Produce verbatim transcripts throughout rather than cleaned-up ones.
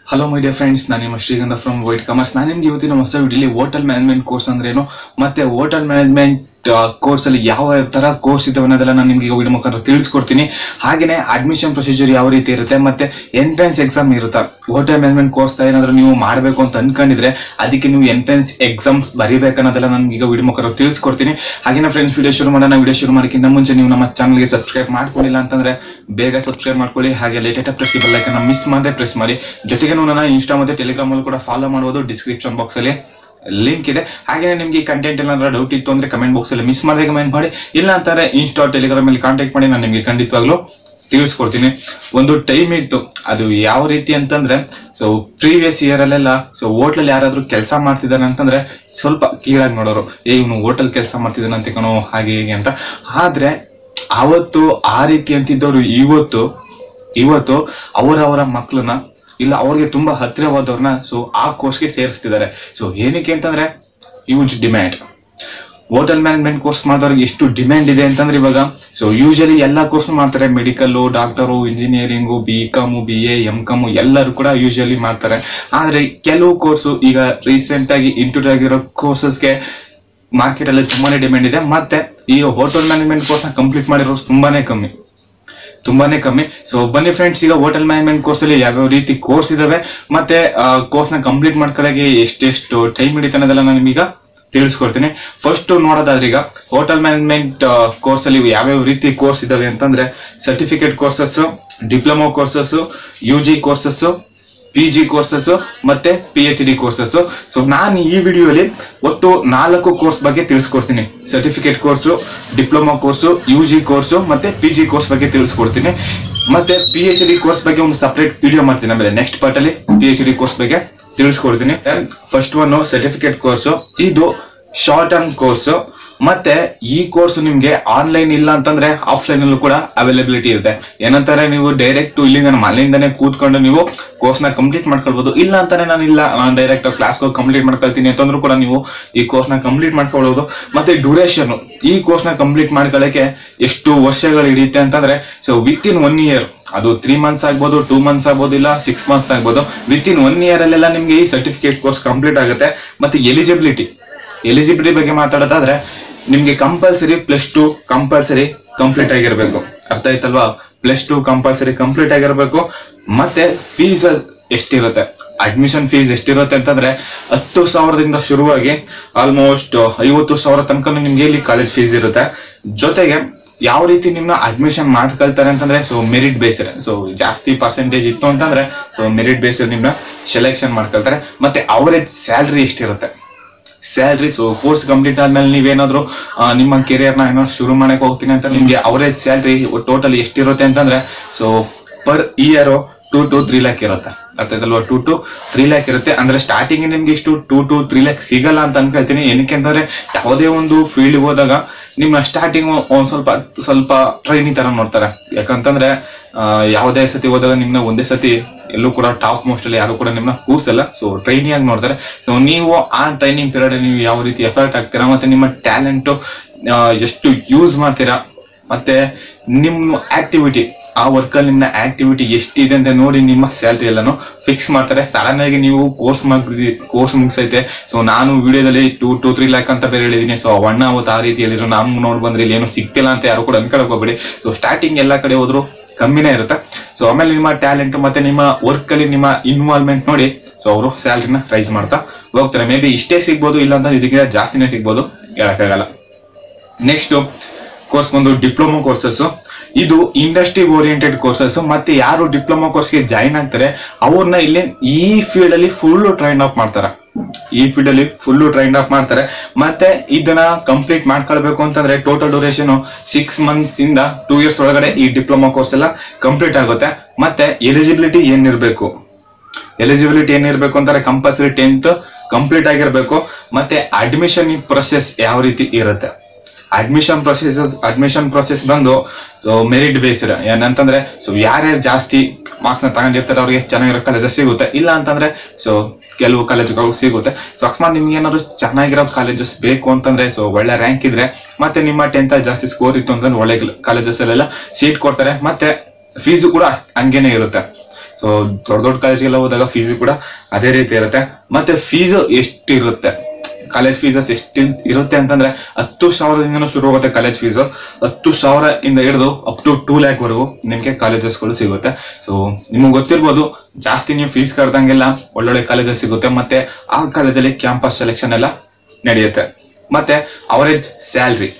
Hello my dear friends, ನಾನು ನಿಮ್ಮ ಶ್ರೀಗಂಧ ಫ್ರಮ್ ವೈಟ್ ಕಾಮರ್ಸ್. ನಾನು ನಿಮ್ಗೆ ಇವತ್ತಿನ ಹೊಸ ವಿಡಿಯೋಲಿ ಹೋಟೆಲ್ ಮ್ಯಾನೇಜ್ಮೆಂಟ್ ಕೋರ್ಸ್ ಅಂದ್ರೇನು ಮತ್ತೆ ಹೋಟೆಲ್ ಮ್ಯಾನೇಜ್ಮೆಂಟ್ ಕೋರ್ಸ್ ಅಲ್ಲಿ ಯಾವ ತರ ಕೋರ್ಸ್ ಇದಾವೆ ಅನ್ನೋದೆಲ್ಲ ನಾನು ನಿಮ್ಗೆ ವಿಡಿಯೋ ಮುಖಾಂತರ ತಿಳಿಸ್ಕೊಡ್ತೀನಿ. ಹಾಗೇನೆ ಅಡ್ಮಿಷನ್ ಪ್ರೊಸೀಜರ್ ಯಾವ ರೀತಿ ಇರುತ್ತೆ, ಮತ್ತೆ ಎಂಟ್ರೆನ್ಸ್ ಎಕ್ಸಾಮ್ ಇರುತ್ತೆ. ಹೋಟೆಲ್ ಮ್ಯಾನೇಜ್ಮೆಂಟ್ ಕೋರ್ಸ್ ಏನಾದ್ರು ನೀವು ಮಾಡಬೇಕು ಅಂತ ಅನ್ಕೊಂಡಿದ್ರೆ ಅದಕ್ಕೆ ನೀವು ಎಂಟ್ರೆನ್ಸ್ ಎಕ್ಸಾಮ್ಸ್ ಬರೀಬೇಕನ್ನೋದೆಲ್ಲ ನಾನು ಈಗ ವಿಡಿಯೋ ಮುಖಾಂತರ ತಿಳಿಸ್ಕೊಡ್ತೀನಿ. ಹಾಗೇನೆ ಫ್ರೆಂಡ್ಸ್, ವಿಡಿಯೋ ಶುರು ಮಾಡೋಣ. ವಿಡಿಯೋ ಶುರು ಮಾಡೋಕ್ಕಿಂತ ಮುಂಚೆ ನೀವು ನಮ್ಮ ಚಾನಲ್ಗೆ ಸಬ್ಸ್ಕ್ರೈಬ್ ಮಾಡ್ಕೊಂಡಿಲ್ಲ ಅಂತಂದ್ರೆ ಬೇಗ ಸಬ್ಸ್ಕ್ರೈಬ್ ಮಾಡ್ಕೊಳ್ಳಿ. ಹಾಗೆ latest press bell icon miss ಮಾಡದೆ ಪ್ರೆಸ್ ಮಾಡಿ. ಜೊತೆಗೆ ನನ್ನ ಇನ್ಸ್ಟಾ ಮತ್ತೆ ಟೆಲಿಗ್ರಾಮ್ ಅಲ್ಲಿ ಕೂಡ ಫಾಲೋ ಮಾಡಬಹುದು. ಡಿಸ್ಕ್ರಿಪ್ಷನ್ ಬಾಕ್ಸ್ ಅಲ್ಲಿ ಲಿಂಕ್ ಇದೆ. ಹಾಗೆ ನಿಮ್ಗೆ ಈ ಕಂಟೆಂಟ್ ಏನಾದ್ರು ಡೌಟ್ ಇತ್ತು ಅಂದ್ರೆ ಕಮೆಂಟ್ ಬಾಕ್ಸ್ ಅಲ್ಲಿ ಮಿಸ್ ಮಾಡದೆ ಕಮೆಂಟ್ ಮಾಡಿ. ಇಲ್ಲ ಅಂತಾರೆ ಇನ್ಸ್ಟಾ ಟೆಲಿಗ್ರಾಮ್ ಅಲ್ಲಿ ಕಾಂಟ್ಯಾಕ್ಟ್ ಮಾಡಿ, ನಾನು ನಿಮ್ಗೆ ಖಂಡಿತವಾಗ್ಲೂ ತಿಳಿಸ್ಕೊಡ್ತೀನಿ. ಒಂದು ಟೈಮ್ ಇತ್ತು, ಅದು ಯಾವ ರೀತಿ ಅಂತಂದ್ರೆ ಸೊ ಪ್ರೀವಿಯಸ್ ಇಯರ್ ಅಲ್ಲೆಲ್ಲ ಸೊ ಹೋಟ್ಲಲ್ಲಿ ಯಾರಾದ್ರೂ ಕೆಲಸ ಮಾಡ್ತಿದ್ದಾನೆ ಅಂತಂದ್ರೆ ಸ್ವಲ್ಪ ಕೀಳಾಗಿ ನೋಡೋರು, ಏ ಇವನು ಹೋಟೆಲ್ ಕೆಲಸ ಮಾಡ್ತಿದ್ದಾನಂತೆ ಕಣೋ ಹಾಗೆ ಹೀಗೆ ಅಂತ. ಆದ್ರೆ ಅವತ್ತು ಆ ರೀತಿ ಅಂತಿದ್ದವ್ರು ಇವತ್ತು ಇವತ್ತು ಅವರವರ ಮಕ್ಕಳನ್ನ ಇಲ್ಲ ಅವ್ರಿಗೆ ತುಂಬಾ ಹತ್ತಿರವಾದವ್ರನ್ನ ಸೊ ಆ ಕೋರ್ಸ್ಗೆ ಸೇರಿಸ್ತಿದ್ದಾರೆ. ಸೊ ಏನಕ್ಕೆ ಅಂತಂದ್ರೆ huge demand. Hotel management course ಮಾಡಿದವ್ರಿಗೆ ಎಷ್ಟು ಡಿಮ್ಯಾಂಡ್ ಇದೆ ಅಂತಂದ್ರೆ ಇವಾಗ ಸೊ ಯೂಶಲಿ ಎಲ್ಲಾ ಕೋರ್ಸ್ ಮಾಡ್ತಾರೆ. Medical, doctor, engineering, B com, B A, M com ಎಲ್ಲರೂ ಕೂಡ ಯೂಶಲಿ ಮಾಡ್ತಾರೆ. ಆದ್ರೆ ಕೆಲವು ಕೋರ್ಸು ಈಗ ರೀಸೆಂಟ್ ಆಗಿ ಇಂಟ್ರೊಡ್ಯೂಸ್ ಆಗಿರೋ ಕೋರ್ಸಸ್ಗೆ ಮಾರ್ಕೆಟ್ ಅಲ್ಲಿ ತುಂಬಾನೇ ಡಿಮ್ಯಾಂಡ್ ಇದೆ. ಮತ್ತೆ ಈ ಹೋಟೆಲ್ ಮ್ಯಾನೇಜ್ಮೆಂಟ್ ಕೋರ್ಸ್ ನ ಕಂಪ್ಲೀಟ್ ಮಾಡಿರೋರು ತುಂಬಾನೇ ಕಮ್ಮಿ ತುಂಬಾನೇ ಕಮ್ಮಿ ಸೊ ಬನ್ನಿ ಫ್ರೆಂಡ್ಸ್, ಈಗ ಹೋಟೆಲ್ ಮ್ಯಾನೇಜ್ಮೆಂಟ್ ಕೋರ್ಸ್ ಅಲ್ಲಿ ಯಾವ್ಯಾವ ರೀತಿ ಕೋರ್ಸ್ ಇದಾವೆ ಮತ್ತೆ ಕೋರ್ಸ್ ನ ಕಂಪ್ಲೀಟ್ ಮಾಡ್ಕೊಳ್ಳೋಕೆ ಎಷ್ಟೆಷ್ಟು ಟೈಮ್ ಹಿಡಿತ ಅನ್ನೋದೆಲ್ಲ ನಾನು ನಿಮೀಗ ತಿಳಿಸ್ಕೊಡ್ತೀನಿ. ಫಸ್ಟ್ ನೋಡೋದಾದ್ರೆ ಈಗ ಹೋಟೆಲ್ ಮ್ಯಾನೇಜ್ಮೆಂಟ್ ಕೋರ್ಸ್ ಅಲ್ಲಿ ಯಾವ್ಯಾವ ರೀತಿ ಕೋರ್ಸ್ ಇದಾವೆ ಅಂತಂದ್ರೆ certificate courses, diploma courses, U G courses, P G courses ಮತ್ತೆ P H D courses. So ನಾನು ಈ ವಿಡಿಯೋಲಿ ಒಟ್ಟು ನಾಲ್ಕು ಕೋರ್ಸ್ ಬಗ್ಗೆ ತಿಳಿಸ್ಕೊಡ್ತೀನಿ. Certificate course, diploma course, U G course ಮತ್ತೆ ಪಿ ಜಿ ಕೋರ್ಸ್ ಬಗ್ಗೆ ತಿಳಿಸ್ಕೊಡ್ತೀನಿ. ಮತ್ತೆ ಪಿ ಎಚ್ ಡಿ ಕೋರ್ಸ್ ಬಗ್ಗೆ ಒಂದು ಸಪರೇಟ್ ವಿಡಿಯೋ ಮಾಡ್ತೀನಿ. ಆಮೇಲೆ ನೆಕ್ಸ್ಟ್ ಪಾರ್ಟ್ ಅಲ್ಲಿ ಪಿ ಎಚ್ ಡಿ ಕೋರ್ಸ್ ಬಗ್ಗೆ ತಿಳಿಸ್ಕೊಡ್ತೀನಿ. ಫಸ್ಟ್ ಒನ್ ಸರ್ಟಿಫಿಕೇಟ್ ಕೋರ್ಸು, ಇದು ಶಾರ್ಟ್ ಟರ್ಮ್ ಕೋರ್ಸ್. ಮತ್ತೆ ಈ ಕೋರ್ಸ್ ನಿಮ್ಗೆ ಆನ್ಲೈನ್ ಇಲ್ಲ ಅಂತಂದ್ರೆ ಆಫ್ಲೈನ್ ಅಲ್ಲೂ ಕೂಡ ಅವೈಲಬಿಲಿಟಿ ಇರುತ್ತೆ. ಏನಂತಾರೆ, ನೀವು ಡೈರೆಕ್ಟ್ ಇಲ್ಲಿಂದ ಮನೆಯಿಂದಾನೆ ಕೂತ್ಕೊಂಡು ನೀವು ಕೋರ್ಸ್ ನ ಕಂಪ್ಲೀಟ್ ಮಾಡ್ಕೊಳ್ಬಹುದು. ಇಲ್ಲ ಅಂತಾನೆ ನಾನು ಇಲ್ಲ ನಾನು ಡೈರೆಕ್ಟ್ ಕ್ಲಾಸ್ ಕಂಪ್ಲೀಟ್ ಮಾಡ್ಕೊಳ್ತೀನಿ ಅಂತಂದ್ರೂ ಕೂಡ ನೀವು ಈ ಕೋರ್ಸ್ ನ ಕಂಪ್ಲೀಟ್ ಮಾಡ್ಕೊಳ್ಬಹುದು. ಮತ್ತೆ ಡ್ಯೂರೇಷನ್, ಈ ಕೋರ್ಸ್ ನ ಕಂಪ್ಲೀಟ್ ಮಾಡ್ಕೊಳ್ಳಕ್ಕೆ ಎಷ್ಟು ವರ್ಷಗಳು ಹಿಡಿಯುತ್ತೆ ಅಂತಂದ್ರೆ so within one year, ಅದು ತ್ರೀ ಮಂತ್ಸ್ ಆಗ್ಬೋದು, ಟೂ ಮಂತ್ಸ್ ಆಗ್ಬೋದು, ಇಲ್ಲ ಸಿಕ್ಸ್ ಮಂತ್ಸ್ ಆಗ್ಬೋದು. ವಿತ್ ಇನ್ ಒನ್ ಇಯರ್ ಅಲ್ಲೆಲ್ಲ ನಿಮ್ಗೆ ಈ ಸರ್ಟಿಫಿಕೇಟ್ ಕೋರ್ಸ್ ಕಂಪ್ಲೀಟ್ ಆಗುತ್ತೆ. ಮತ್ತೆ ಎಲಿಜಿಬಿಲಿಟಿ ಎಲಿಜಿಬಿಲಿಟಿ ಬಗ್ಗೆ ಮಾತಾಡೋದಾದ್ರೆ ನಿಮ್ಗೆ compulsory plus two compulsory complete ಆಗಿರ್ಬೇಕು. ಅರ್ಥ ಆಯ್ತಲ್ವಾ? ಪ್ಲಸ್ ಟು ಕಂಪಲ್ಸರಿ ಕಂಪ್ಲೀಟ್ ಆಗಿರ್ಬೇಕು. ಮತ್ತೆ ಫೀಸ್ ಎಷ್ಟಿರುತ್ತೆ, ಅಡ್ಮಿಷನ್ ಫೀಸ್ ಎಷ್ಟಿರುತ್ತೆ ಅಂತಂದ್ರೆ ಹತ್ತು ಸಾವಿರದಿಂದ ಶುರುವಾಗಿ ಆಲ್ಮೋಸ್ಟ್ ಐವತ್ತು ಸಾವಿರ ತನಕ ನಿಮ್ಗೆ ಇಲ್ಲಿ ಕಾಲೇಜ್ ಫೀಸ್ ಇರುತ್ತೆ. ಜೊತೆಗೆ ಯಾವ ರೀತಿ ನಿಮ್ನ ಅಡ್ಮಿಷನ್ ಮಾಡ್ಕೊಳ್ತಾರೆ ಅಂತಂದ್ರೆ ಸೊ ಮೆರಿಟ್ ಬೇಸ್ಡ್. ಸೊ ಜಾಸ್ತಿ ಪರ್ಸೆಂಟೇಜ್ ಇತ್ತು ಅಂತಂದ್ರೆ ಸೊ ಮೆರಿಟ್ ಬೇಸ್ಡ್ ನಿಮ್ನ ಸೆಲೆಕ್ಷನ್ ಮಾಡ್ಕೊಳ್ತಾರೆ. ಮತ್ತೆ ಅವರೇಜ್ ಸ್ಯಾಲ್ರಿ ಎಷ್ಟಿರುತ್ತೆ, ಸ್ಯಾಲ್ರಿ ಸೊ ಕೋರ್ಸ್ ಕಂಪ್ಲೀಟ್ ಆದ್ಮೇಲೆ ನೀವೇನಾದ್ರು ನಿಮ್ಮ ಕೆರಿಯರ್ ನ ಏನೋ ಶುರು ಮಾಡಕ್ ಹೋಗ್ತೀನಿ ಅಂತ ನಿಮ್ಗೆ ಅವರೇಜ್ ಸ್ಯಾಲ್ರಿ ಟೋಟಲ್ ಎಷ್ಟಿರುತ್ತೆ ಅಂತಂದ್ರೆ so per year two to three lakh ಇರುತ್ತೆ. ಅರ್ಥದಲ್ವಾ? ಟೂ ಟು ತ್ರೀ ಲ್ಯಾಕ್ ಇರುತ್ತೆ. ಅಂದ್ರೆ ಸ್ಟಾರ್ಟಿಂಗ್ ನಿಮ್ಗೆ ಇಷ್ಟು ಟೂ ಟು ತ್ರೀ ಲ್ಯಾಕ್ ಸಿಗಲ್ಲ ಅಂತ ಅನ್ಕೊಳ್ತೀನಿ. ಏನಕ್ಕೆ ಅಂತಂದ್ರೆ ಯಾವುದೇ ಒಂದು ಫೀಲ್ಡ್ ಹೋದಾಗ ನಿಮ್ಮ ಸ್ಟಾರ್ಟಿಂಗ್ ಒಂದ್ ಸ್ವಲ್ಪ ಸ್ವಲ್ಪ ಟ್ರೈನಿಂಗ್ ತರ ನೋಡ್ತಾರೆ. ಯಾಕಂತಂದ್ರೆ ಯಾವುದೇ ಸತಿ ಹೋದಾಗ ನಿಮ್ನ ಒಂದೇ ಸತಿ ಎಲ್ಲೂ ಕೂಡ ಟಾಪ್ ಮೋಸ್ಟ್ ಅಲ್ಲಿ ಯಾರು ಕೂಡ ನಿಮ್ನ ಕೂರ್ಸಲ್ಲ. ಸೊ ಟ್ರೈನಿಂಗ್ ಆಗಿ ನೋಡ್ತಾರೆ. ಸೊ ನೀವು ಆ ಟ್ರೈನಿಂಗ್ ಪೀರಿಯಡ್ ನೀವು ಯಾವ ರೀತಿ ಎಫರ್ಟ್ ಆಗ್ತೀರಾ, ಮತ್ತೆ ನಿಮ್ಮ ಟ್ಯಾಲೆಂಟ್ ಎಷ್ಟು ಯೂಸ್ ಮಾಡ್ತೀರಾ, ಮತ್ತೆ ನಿಮ್ಮ ಆಕ್ಟಿವಿಟಿ ಆ ವರ್ಕ್ ಅಲ್ಲಿ ನಿಮ್ಮ ಆಕ್ಟಿವಿಟಿ ಎಷ್ಟಿದೆ ಅಂತ ನೋಡಿ ನಿಮ್ಮ ಸ್ಯಾಲ್ರಿ ಎಲ್ಲಾನು ಫಿಕ್ಸ್ ಮಾಡ್ತಾರೆ. ಸಡನ್ ಆಗಿ ನೀವು ಕೋರ್ಸ್ ಮುಗಿದಿ ಕೋರ್ಸ್ ಮುಗಿಸೈತೆ ಸೊ ನಾನು ವಿಡಿಯೋದಲ್ಲಿ ಟೂ ಟು ತ್ರೀ ಲ್ಯಾಕ್ ಅಂತ ಬೇರೆ ಹೇಳಿದೀನಿ. ಸೊ ಅಣ್ಣ ಅವತ್ತು ಆ ರೀತಿ ಹೇಳಿದ್ರು, ನಮ್ಗೆ ನೋಡ್ ಬಂದ್ರೆ ಇಲ್ಲಿ ಏನೋ ಸಿಗ್ತಿಲ್ಲ ಅಂತ ಯಾರು ಕೂಡ ಅನ್ಕೊಳಕ್ ಹೋಗ್ಬೇಡಿ. ಸೊ ಸ್ಟಾರ್ಟಿಂಗ್ ಎಲ್ಲಾ ಕಡೆ ಹೋದ್ರು ಕಮ್ಮಿನೇ ಇರುತ್ತೆ. ಸೊ ಆಮೇಲೆ ನಿಮ್ಮ ಟ್ಯಾಲೆಂಟ್ ಮತ್ತೆ ನಿಮ್ಮ ವರ್ಕ್ ಅಲ್ಲಿ ನಿಮ್ಮ ಇನ್ವಾಲ್ವ್ಮೆಂಟ್ ನೋಡಿ ಸೊ ಅವರು ಸ್ಯಾಲ್ರಿನ ರೈಸ್ ಮಾಡ್ತಾ ಹೋಗ್ತಾರೆ. ಮೇ ಬಿ ಇಷ್ಟೇ ಸಿಗ್ಬೋದು, ಇಲ್ಲ ಅಂತ ಇದಕ್ಕಿಂತ ಜಾಸ್ತಿನೇ ಸಿಗ್ಬೋದು, ಹೇಳಕ್ಕಾಗಲ್ಲ. ನೆಕ್ಸ್ಟ್ ಕೋರ್ಸ್ ಬಂದು ಡಿಪ್ಲೊಮಾ ಕೋರ್ಸಸ್. ಇದು ಇಂಡಸ್ಟ್ರಿ ಓರಿಯೆಂಟೆಡ್ ಕೋರ್ಸಸ್. ಮತ್ತೆ ಯಾರು ಡಿಪ್ಲೊಮಾ ಕೋರ್ಸ್ಗೆ ಜಾಯಿನ್ ಆಗ್ತಾರೆ ಅವ್ರನ್ನ ಇಲ್ಲಿ ಈ ಫೀಲ್ಡ್ ಅಲ್ಲಿ ಫುಲ್ ಟ್ರೈನ್ ಅಪ್ ಮಾಡ್ತಾರೆ. ಈ ಫೀಲ್ಡ್ ಅಲ್ಲಿ ಫುಲ್ ಟ್ರೈನ್ ಅಪ್ ಮಾಡ್ತಾರೆ. ಮತ್ತೆ ಇದನ್ನ ಕಂಪ್ಲೀಟ್ ಮಾಡ್ಕೊಳ್ಬೇಕು ಅಂತಂದ್ರೆ ಟೋಟಲ್ ಡ್ಯೂರೇಷನ್ ಸಿಕ್ಸ್ ಮಂತ್ಸ್ ಇಂದ ಟೂ ಇಯರ್ಸ್ ಒಳಗಡೆ ಈ ಡಿಪ್ಲೊಮಾ ಕೋರ್ಸ್ ಎಲ್ಲ ಕಂಪ್ಲೀಟ್ ಆಗುತ್ತೆ. ಮತ್ತೆ ಎಲಿಜಿಬಿಲಿಟಿ ಏನಿರ್ಬೇಕು ಎಲಿಜಿಬಿಲಿಟಿ ಏನಿರ್ಬೇಕು ಅಂತಾರೆ ಕಂಪಲ್ಸರಿ ಟೆಂತ್ ಕಂಪ್ಲೀಟ್ ಆಗಿರ್ಬೇಕು. ಮತ್ತೆ ಅಡ್ಮಿಷನ್ ಪ್ರೊಸೆಸ್ ಯಾವ ರೀತಿ ಇರುತ್ತೆ, ಅಡ್ಮಿಷನ್ ಪ್ರೊಸೆಸ್ ಅಡ್ಮಿಷನ್ ಪ್ರೊಸೆಸ್ ಬಂದು ಮೆರಿಟ್ ಬೇಸ್ಡ್. ಏನಂತಂದ್ರೆ ಸೊ ಯಾರ್ಯಾರು ಜಾಸ್ತಿ ಮಾರ್ಕ್ಸ್ ನ ತಗೊಂಡಿರ್ತಾರೆ ಅವ್ರಿಗೆ ಚೆನ್ನಾಗಿರೋ ಕಾಲೇಜಸ್ ಸಿಗುತ್ತೆ. ಇಲ್ಲ ಅಂತಂದ್ರೆ ಸೊ ಕೆಲವು ಕಾಲೇಜ್ಗಳು ಸಿಗುತ್ತೆ. ಸೊ ಅಕಸ್ಮಾತ್ ನಿಮ್ಗೆ ಏನಾದ್ರು ಚೆನ್ನಾಗಿರೋ ಕಾಲೇಜಸ್ ಬೇಕು ಅಂತಂದ್ರೆ ಸೊ ಒಳ್ಳೆ ರ್ಯಾಂಕ್ ಇದ್ರೆ ಮತ್ತೆ ನಿಮ್ಮ ಟೆಂತ್ ಜಾಸ್ತಿ ಸ್ಕೋರ್ ಇತ್ತು ಅಂತಂದ್ರೆ ಒಳ್ಳೆ ಕಾಲೇಜಸ್ ಅಲ್ಲೆಲ್ಲ ಸೀಟ್ ಕೊಡ್ತಾರೆ. ಮತ್ತೆ ಫೀಸು ಕೂಡ ಹಂಗೇನೆ ಇರುತ್ತೆ. ಸೊ ದೊಡ್ಡ ದೊಡ್ಡ ಕಾಲೇಜ್ಗೆಲ್ಲ ಹೋದಾಗ ಫೀಸ್ ಕೂಡ ಅದೇ ರೀತಿ ಇರುತ್ತೆ. ಮತ್ತೆ ಫೀಸ್ ಎಷ್ಟಿರುತ್ತೆ, ಕಾಲೇಜ್ ಫೀಸಸ್ ಎಷ್ಟು ಇರುತ್ತೆ ಅಂತಂದ್ರೆ ಹತ್ತು ಸಾವಿರದಿಂದ ಶುರು ಆಗುತ್ತೆ ಕಾಲೇಜ್ ಫೀಸ್. ಹತ್ತು ಸಾವಿರ ಇಂದ ಹಿಡಿದು ಅಪ್ ಟು ಟೂ ಲ್ಯಾಕ್ ವರೆಗೂ ನಿಮ್ಗೆ ಕಾಲೇಜಸ್ಗಳು ಸಿಗುತ್ತೆ. ಸೊ ನಿಮ್ಗೆ ಗೊತ್ತಿರ್ಬೋದು, ಜಾಸ್ತಿ ನೀವು ಫೀಸ್ ಕಟ್ದಂಗೆಲ್ಲ ಒಳ್ಳೊಳ್ಳೆ ಕಾಲೇಜಸ್ ಸಿಗುತ್ತೆ. ಮತ್ತೆ ಆ ಕಾಲೇಜಲ್ಲಿ ಕ್ಯಾಂಪಸ್ ಸೆಲೆಕ್ಷನ್ ಎಲ್ಲ ನಡೆಯುತ್ತೆ. ಮತ್ತೆ average salary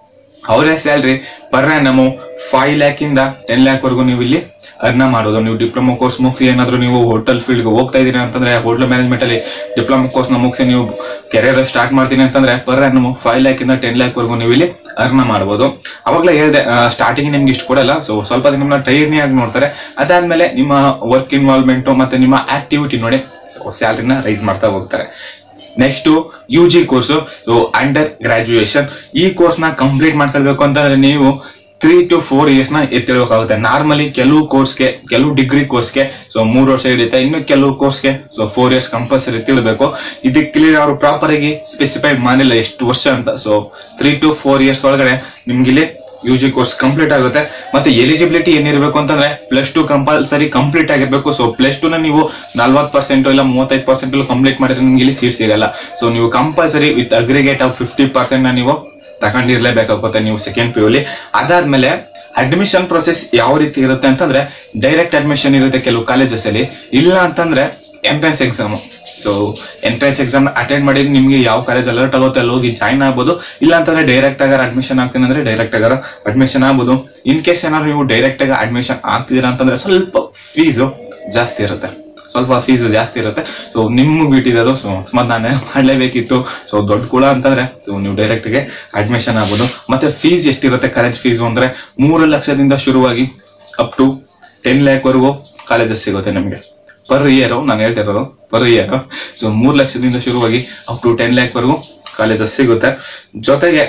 average salary per annum five lakh ಇಂದ ಟೆನ್ ಲ್ಯಾಕ್ ವರೆಗೂ ನೀವು ಇಲ್ಲಿ ಅರ್ನ ಮಾಡೋದು. ನೀವು ಡಿಪ್ಲೊಮಾ ಕೋರ್ಸ್ ಮುಗಿಸಿ ಏನಾದ್ರು ನೀವು ಹೋಟೆಲ್ ಫೀಲ್ಡ್ಗೆ ಹೋಗ್ತಾ ಇದೀನಿ ಅಂತಂದ್ರೆ, ಹೋಟೆಲ್ ಮ್ಯಾನೇಜ್ಮೆಂಟ್ ಅಲ್ಲಿ ಡಿಪ್ಲೊಮಾ ಕೋರ್ಸ್ ನ ಮುಗಿಸಿ ನೀವು ಕೆರಿಯರ್ ಸ್ಟಾರ್ಟ್ ಮಾಡ್ತೀನಿ ಅಂತಂದ್ರೆ ಪರ್ ನಮು ಫೈವ್ ಲ್ಯಾಕ್ ಇಂದ ಟೆನ್ ಲ್ಯಾಕ್ ವರೆಗೂ ನೀವು ಇಲ್ಲಿ ಅರ್ನ ಮಾಡಬಹುದು. ಅವಾಗಲೇ ಹೇಳಿದೆ, ಸ್ಟಾರ್ಟಿಂಗ್ ನಿಮ್ಗೆ ಇಷ್ಟು ಕೊಡಲ್ಲ. ಸೊ ಸ್ವಲ್ಪ ನಿಮ್ಮನ್ನ ಟ್ರೈನಿ ಆಗಿ ನೋಡ್ತಾರೆ. ಅದಾದ್ಮೇಲೆ ನಿಮ್ಮ ವರ್ಕ್ ಇನ್ವಾಲ್ವ್ಮೆಂಟ್ ಮತ್ತೆ ನಿಮ್ಮ ಆಕ್ಟಿವಿಟಿ ನೋಡಿ ಸ್ಯಾಲರಿನ ರೈಸ್ ಮಾಡ್ತಾ ಹೋಗ್ತಾರೆ. Next U G course, under graduation. ಈ ಕೋರ್ಸ್ ನ ಕಂಪ್ಲೀಟ್ ಮಾಡ್ಕೊಳ್ಬೇಕು ಅಂತಂದ್ರೆ ನೀವು ತ್ರೀ ಟು ಫೋರ್ ಇಯರ್ಸ್ ನ ಎತ್ತಿಡಬೇಕಾಗುತ್ತೆ. ನಾರ್ಮಲಿ ಕೆಲವು ಕೋರ್ಸ್ಗೆ, ಕೆಲವು ಡಿಗ್ರಿ ಕೋರ್ಸ್ಗೆ ಸೊ ಮೂರು ವರ್ಷ ಹಿಡಿಯುತ್ತೆ. ಇನ್ನು ಕೆಲವು ಕೋರ್ಸ್ಗೆ ಸೊ ಫೋರ್ ಇಯರ್ಸ್ ಕಂಪಲ್ಸರಿ ತಿಳ್ಬೇಕು. ಇದಕ್ಕೆ ಅವರು ಪ್ರಾಪರ್ ಆಗಿ ಸ್ಪೆಸಿಫೈ ಮಾಡಿಲ್ಲ ಎಷ್ಟು ವರ್ಷ ಅಂತ. So three to four years ಒಳಗಡೆ ನಿಮ್ಗೆ ಇಲ್ಲಿ ಯು ಜಿ ಕೋರ್ಸ್ ಕಂಪ್ಲೀಟ್ ಆಗುತ್ತೆ. ಮತ್ತೆ ಎಲಿಜಿಬಿಲಿಟಿ ಏನಿರಬೇಕು ಅಂತಂದ್ರೆ ಪ್ಲಸ್ ಟು ಕಂಪಲ್ಸರಿ ಕಂಪ್ಲೀಟ್ ಆಗಿರ್ಬೇಕು. ಸೊ ಪ್ಲಸ್ ಟು ನ ನೀವು ನಲ್ವತ್ತು ಪರ್ಸೆಂಟ್ ಇಲ್ಲ ಮೂವತ್ತೈದು ಪರ್ಸೆಂಟ್ ಕಂಪ್ಲೀಟ್ ಮಾಡಿದ್ರೆ ನಿಮ್ಗೆ ಇಲ್ಲಿ ಸೀಟ್ ಸಿಗಲ್ಲ. ಸೊ ನೀವು compulsory with aggregate of fifty percent ನ ನೀವು ತಗೊಂಡಿರ್ಲೇಬೇಕಾಗುತ್ತೆ ನೀವು ಸೆಕೆಂಡ್ ಪಿ ಯು ಅಲ್ಲಿ. ಅದಾದ್ಮೇಲೆ ಅಡ್ಮಿಷನ್ ಪ್ರೊಸೆಸ್ ಯಾವ ರೀತಿ ಇರುತ್ತೆ ಅಂತಂದ್ರೆ ಡೈರೆಕ್ಟ್ ಅಡ್ಮಿಷನ್ ಇರುತ್ತೆ ಕೆಲವು ಕಾಲೇಜಸ್ ಅಲ್ಲಿ. ಇಲ್ಲ ಅಂತಂದ್ರೆ entrance exam. So entrance exam attend ಮಾಡಿ ನಿಮ್ಗೆ ಯಾವ ಕಾಲೇಜ್ ಅಲರ್ಟ್ ಆಗುತ್ತೆ ಅಲ್ಲಿ ಹೋಗಿ ಜಾಯ್ನ್ ಆಗ್ಬೋದು. ಇಲ್ಲ ಅಂತಂದ್ರೆ ಡೈರೆಕ್ಟ್ ಆಗ ಅಡ್ಮಿಷನ್ ಆಗ್ತೀನಿ ಅಂದ್ರೆ ಡೈರೆಕ್ಟ್ ಆಗ ಅಡ್ಮಿಷನ್ ಆಗ್ಬೋದು. ಇನ್ ಕೇಸ್ ಏನಾದ್ರು ನೀವು ಡೈರೆಕ್ಟ್ ಆಗ ಅಡ್ಮಿಷನ್ ಆಗ್ತಿದ್ದೀರಾ ಅಂತಂದ್ರೆ ಸ್ವಲ್ಪ ಫೀಸು ಜಾಸ್ತಿ ಇರುತ್ತೆ, ಸ್ವಲ್ಪ ಫೀಸ್ ಜಾಸ್ತಿ ಇರುತ್ತೆ. ಸೊ ನಿಮ್ಗೆ ಬಿಟ್ಟಿರೋದು. ಸೊ ಅಕಸ್ಮಾತ್ ನಾನೇ ಮಾಡ್ಲೇಬೇಕಿತ್ತು, ಸೊ ದೊಡ್ಡ ಕುಳ ಅಂತಂದ್ರೆ ಸೊ ನೀವು ಡೈರೆಕ್ಟ್ ಗೆ ಅಡ್ಮಿಷನ್ ಆಗ್ಬೋದು. ಮತ್ತೆ ಫೀಸ್ ಎಷ್ಟಿರುತ್ತೆ ಕಾಲೇಜ್ ಫೀಸು ಅಂದ್ರೆ ಮೂರು ಲಕ್ಷದಿಂದ ಶುರುವಾಗಿ ಅಪ್ ಟು ಟೆನ್ ಲ್ಯಾಕ್ ವರೆಗೂ ಕಾಲೇಜಸ್ ಸಿಗುತ್ತೆ ನಿಮ್ಗೆ ಪರ್ ಇಯರ್. ನಾನು ಹೇಳ್ತಿರೋದು ಪರ್ ಇಯರ್. ಸೊ ಮೂರ್ ಲಕ್ಷದಿಂದ ಶುರುವಾಗಿ ಅಪ್ ಟು ಟೆನ್ ಲ್ಯಾಕ್ ವರೆಗೂ ಕಾಲೇಜಸ್ ಸಿಗುತ್ತೆ. ಜೊತೆಗೆ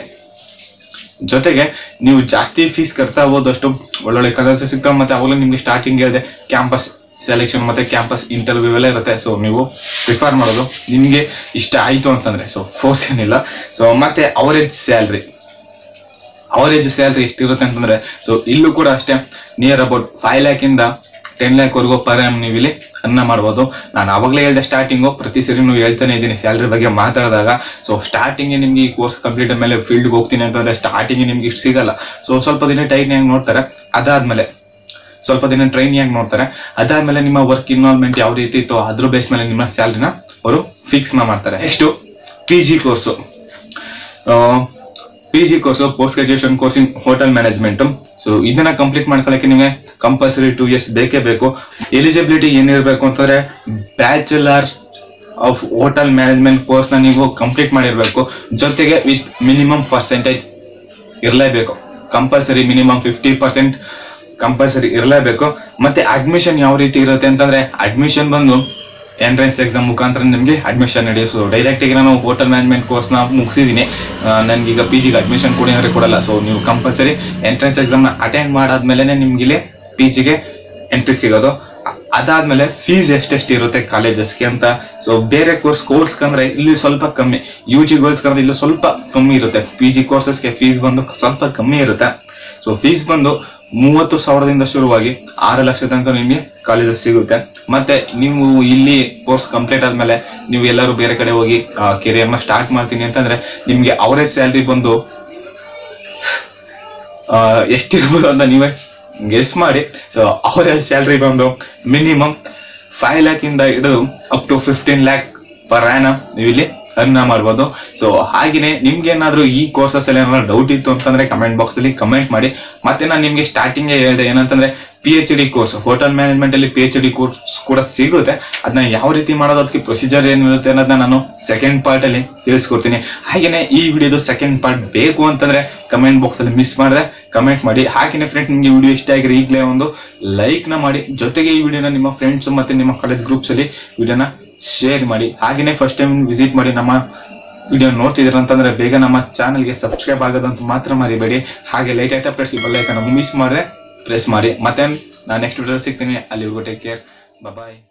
ಜೊತೆಗೆ ನೀವು ಜಾಸ್ತಿ ಫೀಸ್ ಕಟ್ತಾ ಹೋದಷ್ಟು ಒಳ್ಳೊಳ್ಳೆ ಕಾಲೇಜಸ್ ಸಿಗ್ತಾವೆ. ಮತ್ತೆ ಅವಾಗಲೂ ನಿಮ್ಗೆ ಸ್ಟಾರ್ಟಿಂಗ್ ಹೇಳಿದೆ ಕ್ಯಾಂಪಸ್ ಸೆಲೆಕ್ಷನ್ ಮತ್ತೆ ಕ್ಯಾಂಪಸ್ ಇಂಟರ್ವ್ಯೂ ಎಲ್ಲ ಇರುತ್ತೆ. ಸೊ ನೀವು ಪ್ರಿಫರ್ ಮಾಡೋದು ನಿಮ್ಗೆ ಇಷ್ಟ ಆಯ್ತು ಅಂತಂದ್ರೆ. ಸೊ ಫೋರ್ಸ್ ಏನಿಲ್ಲ. ಸೊ ಮತ್ತೆ ಅವರೇಜ್ ಸ್ಯಾಲ್ರಿ ಅವರೇಜ್ ಸ್ಯಾಲ್ರಿ ಎಷ್ಟಿರುತ್ತೆ ಅಂತಂದ್ರೆ ಸೊ ಇಲ್ಲೂ ಕೂಡ ಅಷ್ಟೇ ನಿಯರ್ ಅಬೌಟ್ ಫೈವ್ ಲ್ಯಾಕ್ ಇಂದ ಟೆನ್ ಲ್ಯಾಕ್ ವರೆಗೂ ಪರ್ ಎಮ್ ನೀವು ಇಲ್ಲಿ ಅನ್ನ ಮಾಡ್ಬೋದು. ನಾನು ಅವಾಗಲೇ ಹೇಳಿದೆ ಸ್ಟಾರ್ಟಿಂಗು, ಪ್ರತಿ ಸರಿ ನೀವು ಹೇಳ್ತಾನೆ ಇದ್ದೀನಿ ಸ್ಯಾಲ್ರಿ ಬಗ್ಗೆ ಮಾತಾಡಿದಾಗ. ಸೊ ಸ್ಟಾರ್ಟಿಂಗ್ ನಿಮ್ಗೆ ಈ ಕೋರ್ಸ್ ಕಂಪ್ಲೀಟ್ ಆದ್ಮೇಲೆ ಫೀಲ್ಡ್ಗೆ ಹೋಗ್ತೀನಿ ಅಂತಂದ್ರೆ ಸ್ಟಾರ್ಟಿಂಗ್ ನಿಮ್ಗೆ ಇಷ್ಟು ಸಿಗಲ್ಲ. ಸೊ ಸ್ವಲ್ಪ ದಿನ ಟೈಟ್ನಿಯಾಗಿ ನೋಡ್ತಾರೆ. ಅದಾದ್ಮೇಲೆ ಸ್ವಲ್ಪ ದಿನ ಟ್ರೈನಿಯಾಗಿ ನೋಡ್ತಾರೆ. ಅದಾದ್ಮೇಲೆ ನಿಮ್ಮ ವರ್ಕ್ ಇನ್ವಾಲ್ವ್ಮೆಂಟ್ ಯಾವ ರೀತಿ ಇತ್ತು ಅದ್ರ ಬೇಸ್ ಮೇಲೆ ನಿಮ್ಮ ಸ್ಯಾಲ್ರಿನ ಅವರು ಫಿಕ್ಸ್ ಮಾಡ್ತಾರೆ. ಎಷ್ಟು P G course P G course post graduation course in hotel management. So ಇದನ್ನ ಕಂಪ್ಲೀಟ್ ಮಾಡ್ಕೊಳ್ಳಕ್ಕೆ ನಿಮಗೆ ಕಂಪಲ್ಸರಿ ಟೂ ಇಯರ್ಸ್ ಬೇಕೇ ಬೇಕು. ಎಲಿಜಿಬಿಲಿಟಿ ಏನಿರಬೇಕು ಅಂತಂದ್ರೆ bachelor of hotel management course ನ ನೀವು ಕಂಪ್ಲೀಟ್ ಮಾಡಿರ್ಬೇಕು. ಜೊತೆಗೆ ವಿತ್ ಮಿನಿಮಮ್ ಪರ್ಸೆಂಟೇಜ್ ಇರಲೇಬೇಕು. Compulsory minimum fifty percent compulsory ಇರಲೇಬೇಕು. ಮತ್ತೆ ಅಡ್ಮಿಷನ್ ಯಾವ ರೀತಿ ಇರುತ್ತೆ ಅಂತಂದ್ರೆ ಅಡ್ಮಿಷನ್ ಬಂದು ಎಂಟ್ರೆನ್ಸ್ ಎಕ್ಸಾಮ್ ಮುಖಾಂತರ ನಿಮಗೆ ಅಡ್ಮಿಷನ್ ನಡೆಯೋದು. ಡೈರೆಕ್ಟ್ ಆಗಿ ನಾನು ಹೋಟೆಲ್ ಮ್ಯಾನೇಜ್ಮೆಂಟ್ ಕೋರ್ಸ್ ನ ಮುಗಿಸಿದೀನಿ, ನನ್ಗೀಗ ಪಿ ಜಿಗೆ ಅಡ್ಮಿಷನ್ ಕೊಡಿ ಅಂದ್ರೆ ಕೊಡಲ್ಲ. ಸೊ ನೀವು ಕಂಪಲ್ಸರಿ ಎಂಟ್ರೆನ್ಸ್ ಎಕ್ಸಾಮ್ ನ ಅಟೆಂಡ್ ಮಾಡಾದ್ಮೇಲೆ ನಿಮ್ಗೆ ಪಿ ಜಿಗೆ ಎಂಟ್ರಿ ಸಿಗೋದು. ಅದಾದ್ಮೇಲೆ ಫೀಸ್ ಎಷ್ಟೆಷ್ಟು ಇರುತ್ತೆ ಕಾಲೇಜಸ್ಗೆ ಅಂತ. ಸೊ ಬೇರೆ ಕೋರ್ಸ್ ಕೋರ್ಸ್ ಕಂದ್ರೆ ಇಲ್ಲಿ ಸ್ವಲ್ಪ ಕಮ್ಮಿ, ಯು ಜಿ ಗೋಲ್ಸ್ ಕಂದ್ರೆ ಇಲ್ಲಿ ಸ್ವಲ್ಪ ಕಮ್ಮಿ ಇರುತ್ತೆ. ಪಿ ಜಿ ಕೋರ್ಸಸ್ಗೆ ಫೀಸ್ ಬಂದು ಸ್ವಲ್ಪ ಕಮ್ಮಿ ಇರುತ್ತೆ. ಸೊ ಫೀಸ್ ಬಂದು ಮೂವತ್ತು ಸಾವಿರದಿಂದ ಶುರುವಾಗಿ ಆರು ಲಕ್ಷ ತನಕ ನಿಮಗೆ ಕಾಲೇಜಸ್ ಸಿಗುತ್ತೆ. ಮತ್ತೆ ನೀವು ಇಲ್ಲಿ ಕೋರ್ಸ್ ಕಂಪ್ಲೀಟ್ ಆದ್ಮೇಲೆ ನೀವು ಎಲ್ಲರೂ ಬೇರೆ ಕಡೆ ಹೋಗಿ ಕೆರಿಯರ್ ನ ಸ್ಟಾರ್ಟ್ ಮಾಡ್ತೀನಿ ಅಂತಂದ್ರೆ ನಿಮ್ಗೆ ಅವರೇಜ್ ಸ್ಯಾಲ್ರಿ ಬಂದು ಎಷ್ಟಿರ್ಬೋದು ಅಂತ ನೀವೇ ಗೆಸ್ ಮಾಡಿ. ಸೊ ಅವರೇಜ್ ಸ್ಯಾಲ್ರಿ ಬಂದು ಮಿನಿಮಮ್ ಫೈವ್ ಲ್ಯಾಕ್ ಇಂದ ಹಿಡಿದು up to fifteen lakh per annum ನೀವು ಇಲ್ಲಿ ಅರ್ನ ಮಾಡ್ಬೋದು. ಸೊ ಹಾಗೇನೆ ನಿಮ್ಗೆ ಏನಾದ್ರು ಈ ಕೋರ್ಸಸ್ ಅಲ್ಲಿ ಏನಾದ್ರು ಡೌಟ್ ಇತ್ತು ಅಂತಂದ್ರೆ ಕಮೆಂಟ್ ಬಾಕ್ಸ್ ಅಲ್ಲಿ ಕಮೆಂಟ್ ಮಾಡಿ. ಮತ್ತೆ ನಾನು ನಿಮ್ಗೆ ಸ್ಟಾರ್ಟಿಂಗ್ ಹೇಳಿದೆ ಏನಂತಂದ್ರೆ P H D course hotel management ಅಲ್ಲಿ ಪಿ ಎಚ್ ಡಿ ಕೋರ್ಸ್ ಕೂಡ ಸಿಗುತ್ತೆ. ಅದನ್ನ ಯಾವ ರೀತಿ ಮಾಡೋದು, ಅದಕ್ಕೆ ಪ್ರೊಸೀಜರ್ ಏನಿರುತ್ತೆ ಅನ್ನೋದನ್ನ ನಾನು ಸೆಕೆಂಡ್ ಪಾರ್ಟ್ ಅಲ್ಲಿ ತಿಳಿಸ್ಕೊಡ್ತೀನಿ. ಹಾಗೇನೆ ಈ ವಿಡಿಯೋದು ಸೆಕೆಂಡ್ ಪಾರ್ಟ್ ಬೇಕು ಅಂತಂದ್ರೆ ಕಮೆಂಟ್ ಬಾಕ್ಸ್ ಅಲ್ಲಿ ಮಿಸ್ ಮಾಡಿದ್ರೆ ಕಮೆಂಟ್ ಮಾಡಿ. ಹಾಗೇನೆ ಫ್ರೆಂಡ್ಸ್ ನಿಮ್ಗೆ ವಿಡಿಯೋ ಇಷ್ಟ ಆಗಿದ್ರೆ ಈಗಲೇ ಒಂದು ಲೈಕ್ ನ ಮಾಡಿ. ಜೊತೆಗೆ ಈ ವಿಡಿಯೋನ ನಿಮ್ಮ ಫ್ರೆಂಡ್ಸ್ ಮತ್ತೆ ನಿಮ್ಮ ಕಾಲೇಜ್ ಗ್ರೂಪ್ಸ್ ಅಲ್ಲಿ ವಿಡಿಯೋನ ಶೇರ್ ಮಾಡಿ. ಹಾಗೇನೆ ಫಸ್ಟ್ ಟೈಮ್ ವಿಸಿಟ್ ಮಾಡಿ ನಮ್ಮ ವಿಡಿಯೋ ನೋಡ್ತಿದ್ದೀರ ಅಂತಂದ್ರೆ ಬೇಗ ನಮ್ಮ ಚಾನಲ್ಗೆ ಸಬ್ಸ್ಕ್ರೈಬ್ ಆಗೋದಂತ ಮಾತ್ರ ಮರಿಬೇಡಿ. ಹಾಗೆ ಲೈಕ್ ಐಟ ಪ್ರೆಸ್ ಬೆಲ್ ಐಕಾನ್ ಮಿಸ್ ಮಾಡಿದ್ರೆ ಪ್ರೆಸ್ ಮಾಡಿ. ಮತ್ತೆ ನಾನು ನೆಕ್ಸ್ಟ್ ವಿಡಿಯೋ ಸಿಗ್ತೀನಿ. ಅಲ್ಲಿವರೆಗೂ ಟೇಕ್ ಕೇರ್, ಬಾಯ್.